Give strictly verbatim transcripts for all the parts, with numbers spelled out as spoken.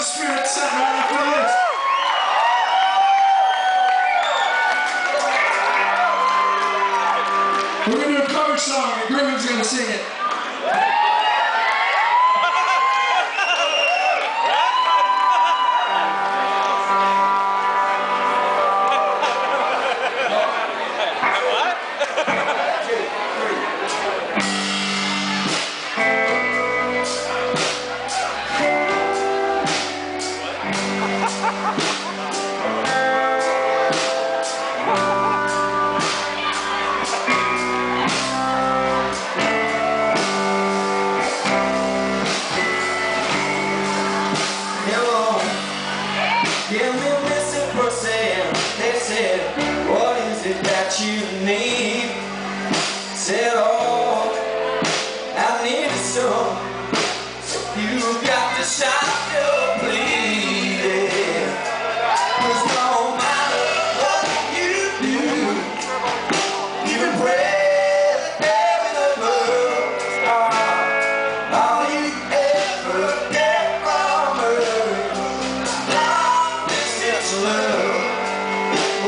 Spirit set right after this. We're going to do a cover song and Griffin's going to sing it. Give me missing percent. They said, what is it that you need? Said, oh, I need some. You got to stop your bleeding. 'Cause no matter what you do, you can pray that heaven above. All you ever get from earth, love. Oh,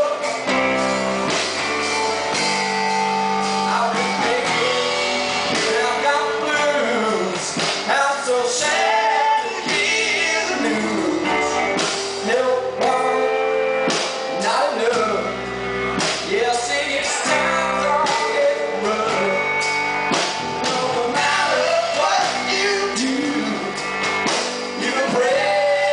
I've been thinking, but I've got blues. I'm so sad to hear the news. Help one, not enough. Yeah, see, it's time to get rough. No matter what you do, you can pray.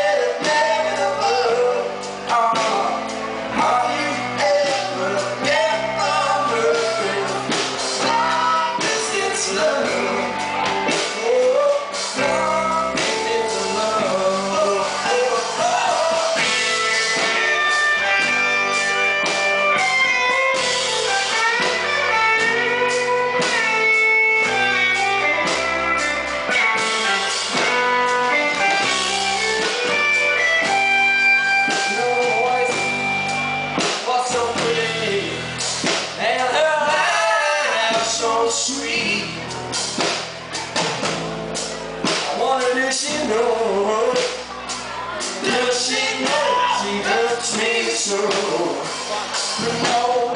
Sweet. I wondered if she knows. Does she know she loves me so? No.